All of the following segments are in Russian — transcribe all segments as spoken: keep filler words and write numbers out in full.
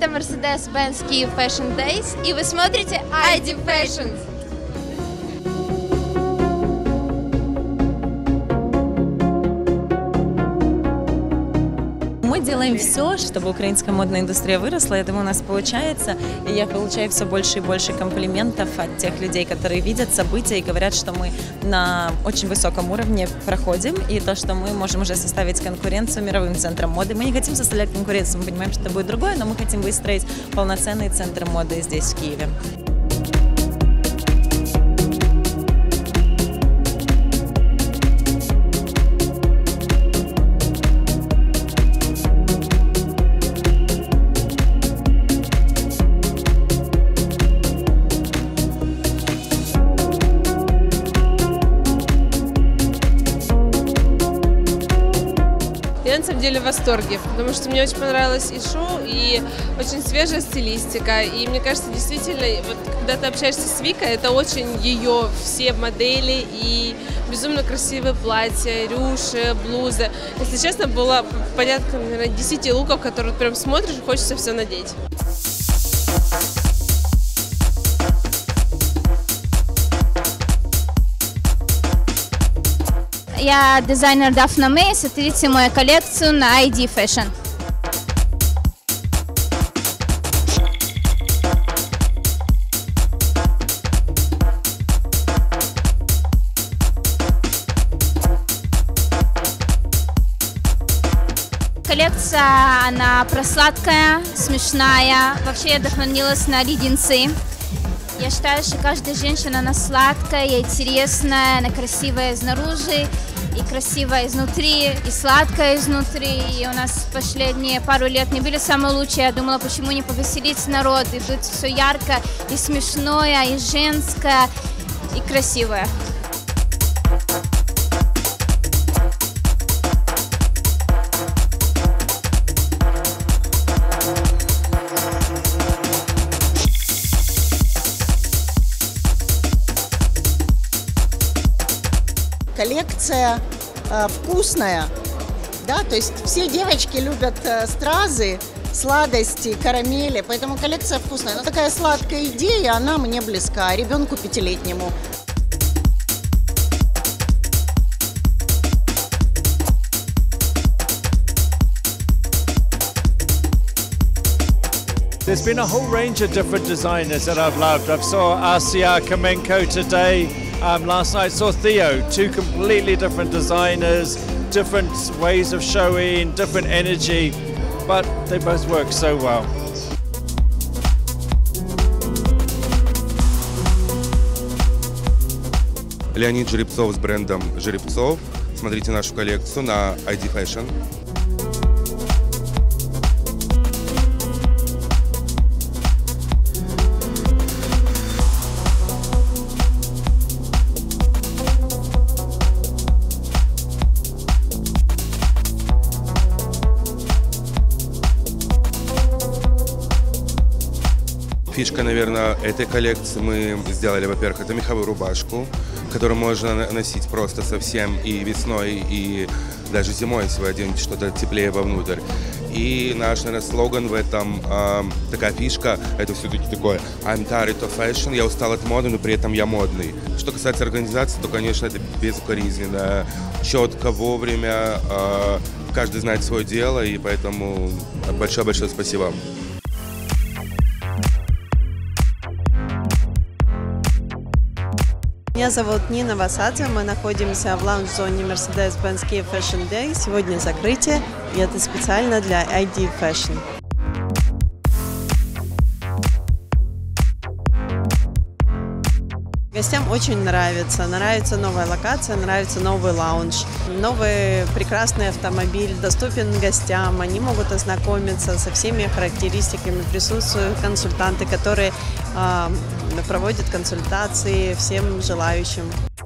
Это Mercedes-Benz Kyiv Fashion Days, и вы смотрите ай ди Fashion. Мы делаем все, чтобы украинская модная индустрия выросла. Я думаю, у нас получается. И я получаю все больше и больше комплиментов от тех людей, которые видят события и говорят, что мы на очень высоком уровне проходим. И то, что мы можем уже составить конкуренцию мировым центрам моды. Мы не хотим составлять конкуренцию, мы понимаем, что это будет другое, но мы хотим выстроить полноценный центр моды здесь, в Киеве. Я на самом деле в восторге, потому что мне очень понравилось и шоу, и очень свежая стилистика. И мне кажется, действительно, вот, когда ты общаешься с Викой, это очень ее все модели и безумно красивые платья, рюши, блузы. Если честно, было порядка, наверное, десяти луков, которые прям смотришь и хочется все надеть. Я дизайнер Дафна Мэй, смотрите мою коллекцию на ай ди Fashion. Коллекция, она просладкая, смешная. Вообще я вдохновилась на леденцы. Я считаю, что каждая женщина, она сладкая, интересная, она красивая снаружи, и красивая изнутри, и сладкая изнутри. И у нас последние пару лет не были самые лучшие. Я думала, почему не повеселить народ, и быть все ярко, и смешное, и женское, и красивое. Коллекция э, вкусная, да, то есть все девочки любят э, стразы, сладости, карамели, поэтому коллекция вкусная. Но такая сладкая идея, она мне близка, ребенку пятилетнему. There's been a whole range of different designers that I've loved. I saw Asia Kamenko today. Um, last night I saw Theo, two completely different designers, different ways of showing, different energy, but they both work so well. Леонид Жеребцов с брендом Жеребцов. Смотрите нашу коллекцию на ай ди Fashion. Фишка, наверное, этой коллекции мы сделали, во-первых, это меховую рубашку, которую можно носить просто совсем и весной, и даже зимой, если вы оденете что-то теплее вовнутрь. И наш, наверное, слоган в этом, э, такая фишка, это все-таки такое I'm tired of fashion, я устал от моды, но при этом я модный. Что касается организации, то, конечно, это безукоризненно, четко, вовремя, э, каждый знает свое дело, и поэтому большое-большое спасибо. Меня зовут Нина Васадзе, мы находимся в лаунж-зоне Mercedes-Benz Kyiv Fashion Day. Сегодня закрытие, и это специально для ай ди Fashion. Гостям очень нравится, нравится новая локация, нравится новый лаунж, новый прекрасный автомобиль доступен гостям, они могут ознакомиться со всеми характеристиками, присутствуют консультанты, которые э, проводят консультации всем желающим.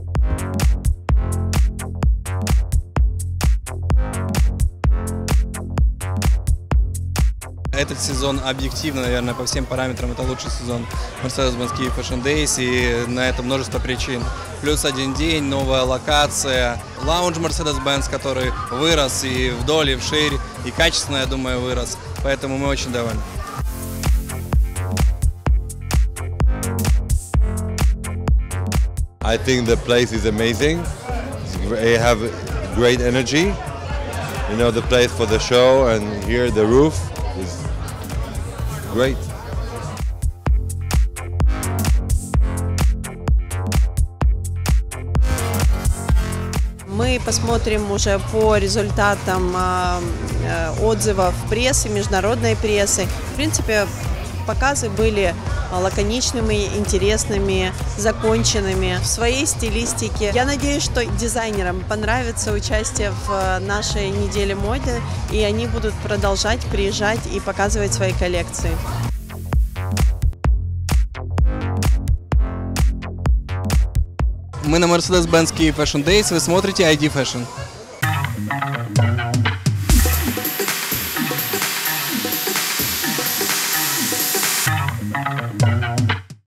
Этот сезон объективно, наверное, по всем параметрам это лучший сезон Mercedes-Benz Kyiv Fashion Days, и на это множество причин. Плюс один день, новая локация, лаунж Mercedes-Benz, который вырос и вдоль, и вширь, и качественно, я думаю, вырос. Поэтому мы очень довольны. I think the place is amazing. They have great energy. You know, the place for the show, and here the roof is great. Мы посмотрим уже по результатам отзывов прессы, международной прессы. В принципе, показы были лаконичными, интересными, законченными в своей стилистике. Я надеюсь, что дизайнерам понравится участие в нашей неделе моды, и они будут продолжать приезжать и показывать свои коллекции. Мы на Mercedes-Benz Kyiv Fashion Days, вы смотрите ай ди Fashion.